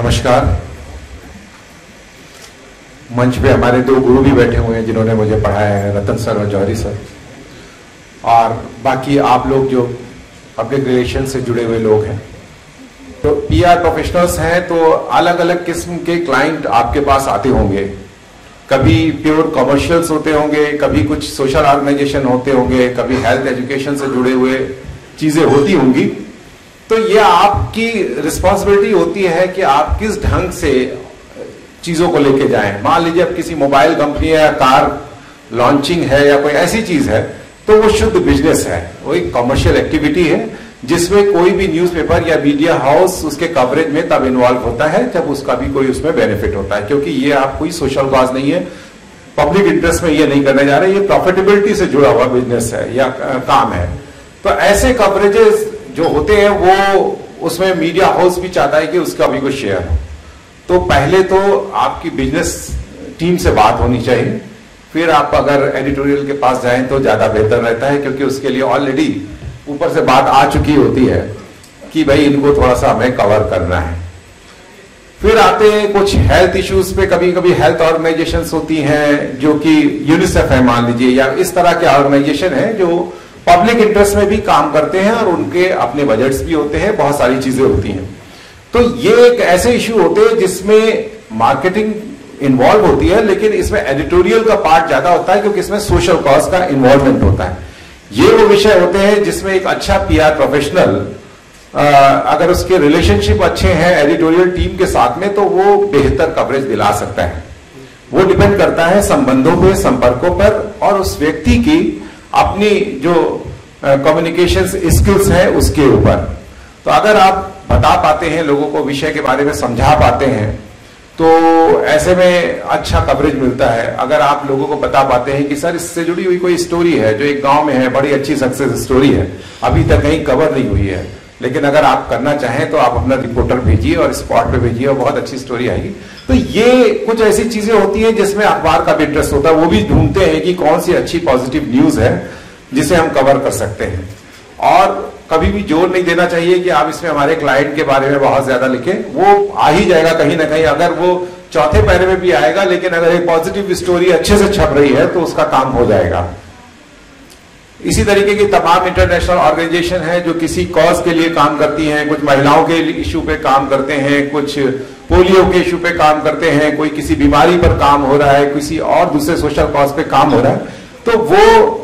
नमस्कार। मंच पे हमारे दो गुरु भी बैठे हुए हैं जिन्होंने मुझे पढ़ाया है, रतन सर और जौहरी सर, और बाकी आप लोग जो पब्लिक रिलेशन से जुड़े हुए लोग हैं। तो पीआर प्रोफेशनल्स हैं तो अलग अलग किस्म के क्लाइंट आपके पास आते होंगे। कभी प्योर कमर्शियल्स होते होंगे, कभी कुछ सोशल ऑर्गेनाइजेशन होते होंगे, कभी हेल्थ एजुकेशन से जुड़े हुए चीजें होती होंगी। तो ये आपकी रिस्पॉन्सिबिलिटी होती है कि आप किस ढंग से चीजों को लेके जाएं। मान लीजिए अब किसी मोबाइल कंपनी या कार लॉन्चिंग है या कोई ऐसी चीज है तो वो शुद्ध बिजनेस है, वो एक कमर्शियल एक्टिविटी है जिसमें कोई भी न्यूज़पेपर या मीडिया हाउस उसके कवरेज में तब इन्वॉल्व होता है जब उसका भी कोई उसमें बेनिफिट होता है, क्योंकि ये आप कोई सोशल कॉज नहीं है, पब्लिक इंटरेस्ट में ये नहीं करने जा रहे, ये प्रॉफिटेबिलिटी से जुड़ा हुआ बिजनेस है या काम है। तो ऐसे कवरेजेस जो होते हैं वो उसमें मीडिया हाउस भी चाहता है कि उसका भी कुछ शेयर हो। तो पहले तो आपकी बिजनेस टीम से बात होनी चाहिए, फिर आप अगर एडिटोरियल के पास जाएं तो ज्यादा बेहतर रहता है, क्योंकि उसके लिए ऑलरेडी ऊपर से बात आ चुकी होती है कि भाई इनको थोड़ा सा हमें कवर करना है। फिर आते हैं कुछ हेल्थ इश्यूज पे। कभी कभी हेल्थ ऑर्गेनाइजेशंस होती हैं जो कि यूनिसेफ है मान लीजिए, या इस तरह के ऑर्गेनाइजेशन है जो पब्लिक इंटरेस्ट में भी काम करते हैं और उनके अपने बजट्स भी होते हैं, बहुत सारी चीजें होती हैं। तो ये एक ऐसे इश्यू होते हैं जिसमें मार्केटिंग इन्वॉल्व होती है, लेकिन इसमें एडिटोरियल का पार्ट ज्यादा होता है क्योंकि इसमें सोशल कॉज का इन्वॉल्वमेंट होता है। ये वो विषय होते हैं जिसमें एक अच्छा पीआर प्रोफेशनल अगर उसके रिलेशनशिप अच्छे हैं एडिटोरियल टीम के साथ में तो वो बेहतर कवरेज दिला सकता है। वो डिपेंड करता है संबंधों पे, संपर्कों पर और उस व्यक्ति की अपनी जो कम्युनिकेशन स्किल्स है उसके ऊपर। तो अगर आप बता पाते हैं लोगों को, विषय के बारे में समझा पाते हैं, तो ऐसे में अच्छा कवरेज मिलता है। अगर आप लोगों को बता पाते हैं कि सर इससे जुड़ी हुई कोई स्टोरी है जो एक गांव में है, बड़ी अच्छी सक्सेस स्टोरी है, अभी तक कहीं कवर नहीं हुई है, लेकिन अगर आप करना चाहें तो आप अपना रिपोर्टर भेजिए और स्पॉट पे भेजिए और बहुत अच्छी स्टोरी आएगी। तो ये कुछ ऐसी चीजें होती हैं जिसमें अखबार का भी इंटरेस्ट होता है। वो भी ढूंढते हैं कि कौन सी अच्छी पॉजिटिव न्यूज है जिसे हम कवर कर सकते हैं। और कभी भी जोर नहीं देना चाहिए कि आप इसमें हमारे क्लाइंट के बारे में बहुत ज्यादा लिखें, वो आ ही जाएगा कहीं ना कहीं। अगर वो चौथे पैरे में भी आएगा, लेकिन अगर एक पॉजिटिव स्टोरी अच्छे से छप रही है तो उसका काम हो जाएगा। इसी तरीके की तमाम इंटरनेशनल ऑर्गेनाइजेशन है जो किसी कॉज के लिए काम करती हैं। कुछ महिलाओं के इशू पे काम करते हैं, कुछ पोलियो के इशू पे काम करते हैं, कोई किसी बीमारी पर काम हो रहा है, किसी और दूसरे सोशल कॉज पे काम हो रहा है। तो वो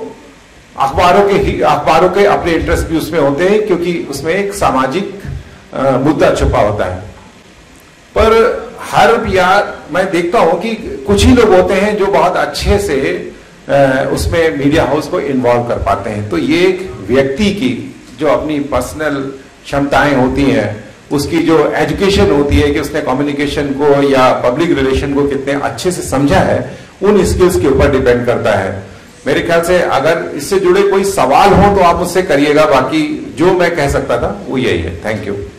अखबारों के अपने इंटरेस्ट भी उसमें होते हैं, क्योंकि उसमें एक सामाजिक मुद्दा छुपा होता है। पर हर पीआर मैं देखता हूं कि कुछ ही लोग होते हैं जो बहुत अच्छे से उसमें मीडिया हाउस को इन्वॉल्व कर पाते हैं। तो ये एक व्यक्ति की जो अपनी पर्सनल क्षमताएं होती हैं, उसकी जो एजुकेशन होती है कि उसने कम्युनिकेशन को या पब्लिक रिलेशन को कितने अच्छे से समझा है, उन स्किल्स के ऊपर डिपेंड करता है। मेरे ख्याल से अगर इससे जुड़े कोई सवाल हो तो आप मुझसे करिएगा, बाकी जो मैं कह सकता था वो यही है। Thank you.